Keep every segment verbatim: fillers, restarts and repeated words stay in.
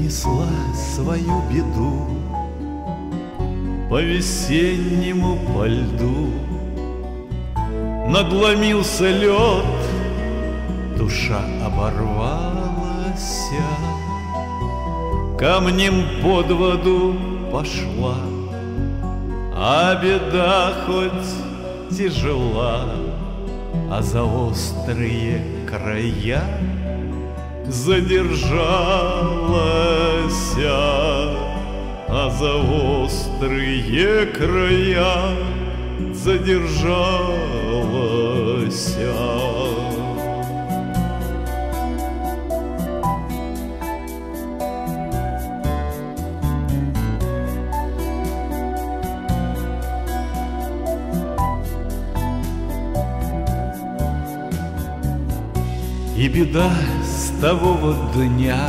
несла свою беду по весеннему по льду. Надломился лед, душа оборвалась, камнем под воду пошла, а беда хоть тяжела, а за острые края задержалась, а за острые края задержалась. И беда с того вот дня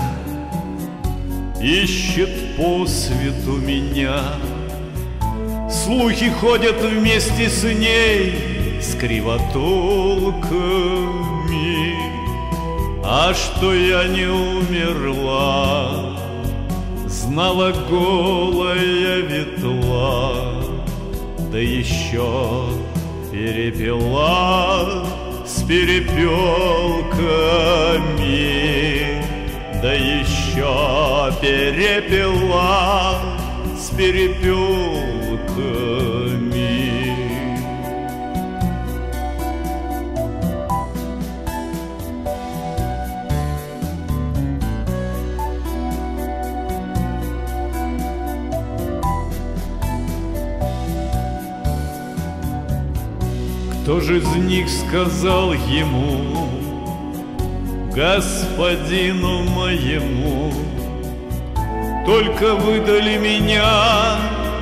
ищет по свету меня. Слухи ходят вместе с ней, с кривотолками, а что я не умерла, знала голая ветла, да еще перепела с перепелками, да еще перепела с перепелками. Кто же из них сказал ему, господину моему, только выдали меня,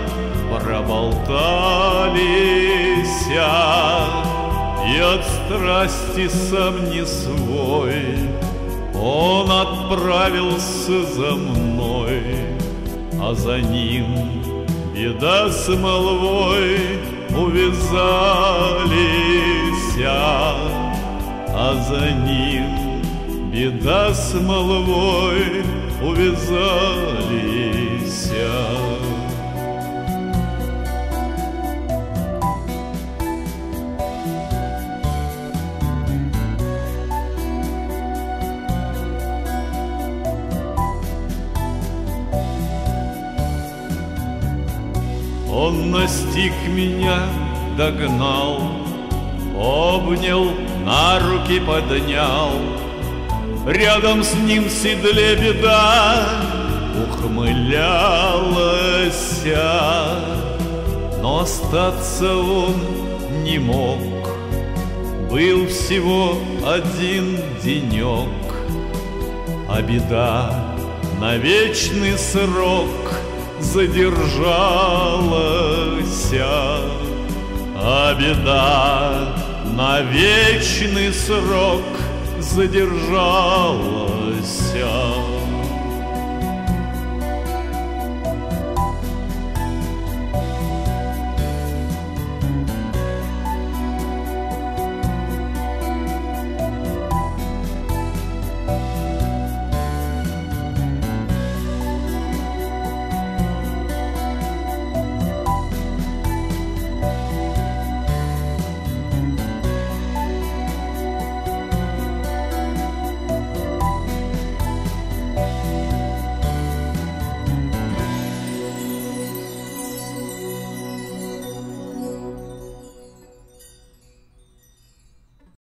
проболтались, и от страсти сам не свой он отправился за мной, а за ним беда с молвой увязались, а за ним беда с молвой увязались. Он настиг меня, догнал, обнял, на руки поднял. Рядом с ним в седле беда ухмылялась, но остаться он не мог. Был всего один денек, а беда на вечный срок задержалась, а беда на вечный срок задержалась.